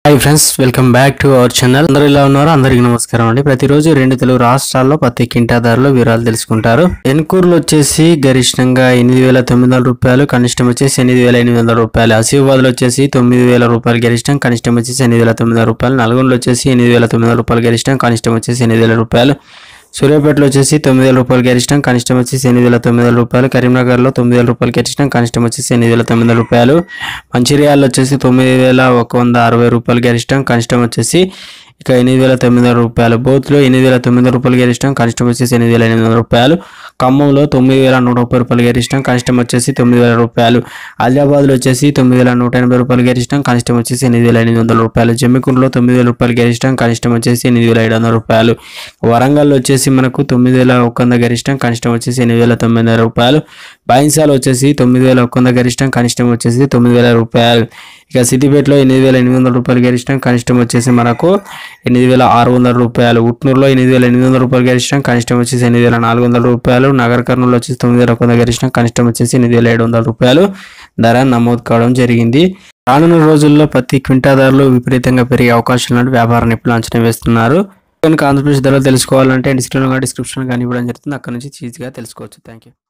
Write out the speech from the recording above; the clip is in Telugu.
Hi friends, welcome back to our channel. అందరూ ఇలా ఉన్నారు? అందరికీ నమస్కారం అండి. ప్రతిరోజు 2 తెలుగు రాష్ట్రాల్లో పత్తి క్వింటా ధరలు వివరాలు తెలుసుకుంటారు. ఎన్కూరులో వచ్చేసి గరిష్టంగా 8,900 రూపాయలు, కనిష్టం వచ్చేసి 8,800 రూపాయలు. ఆసిఫాబాద్లో వచ్చేసి 9,000 రూపాయలు గరిష్టం, కనిష్టం వచ్చేసి 8,900 రూపాయలు. నల్గొండలో వచ్చేసి 8,900 రూపాయలు గరిష్టం, కనిష్టం వచ్చేసి 8,000 రూపాయలు. సూర్యాపేటలో వచ్చేసి 9,000 రూపాయలు గరిష్టం, కనిష్టం వచ్చేసి 8,900 రూపాయలు. కరీంనగర్లో 9,000 రూపాయలు గరిష్టం, కనిష్టం వచ్చేసి 8,900 రూపాయలు. మంచిర్యాలలో వచ్చేసి 9,160 రూపాయలు గరిష్టం, కనిష్టం వచ్చేసి 8,900 రూపాయలు. బోత్లో 8,900 రూపాయలు గరిష్టం, కనిష్టం వచ్చేసి 8,800 రూపాయలు. ఖమ్మంలో 9,130 రూపాయలు గరిష్టం, కనిష్టం వచ్చేసి 9,000 రూపాయలు. ఆదిలాబాద్లో వచ్చేసి 9,180 రూపాయలు గరిష్టం, కనిష్టం వచ్చేసి 8,800 రూపాయలు. జమ్మికుంటలో 9,000 రూపాయలు గరిష్టం, కనిష్టం వచ్చేసి 8,700 రూపాయలు. వరంగల్లో వచ్చేసి మనకు 9,100 గరిష్టం, కనిష్టం వచ్చేసి 8,900 రూపాయలు. బైన్సాలో వచ్చేసి 9,100 గరిష్టం, కనిష్టం వచ్చేసి 9,000 రూపాయలు. ఇక సిద్దిపేటలో 8,800 రూపాయలు గరిష్టం, కనిష్టం వచ్చేసి మనకు 8,600 రూపాయలు. ఉట్నూరులో 8,800 రూపాయలు గరిష్టం, కనిష్టం వచ్చేసి 8,400 రూపాయలు. నగర్ కర్నూలు వచ్చేసి 9,100 గరిష్టం, కనిష్టం వచ్చేసి 8,700 రూపాయలు ధర నమోదు కావడం జరిగింది. రానున్న రోజుల్లో పత్తి క్వింటా ధరలు విపరీతంగా పెరిగే అవకాశాలను వ్యాపార నిపుణులు అంచనా వేస్తున్నారు. కనుక ఆంధ్రప్రదేశ్ ధరలు తెలుసుకోవాలంటే డిస్క్రిప్షన్ కానీ ఇవ్వడం జరుగుతుంది. అక్కడ నుంచి ఈజీగా తెలుసుకోవచ్చు. Thank you.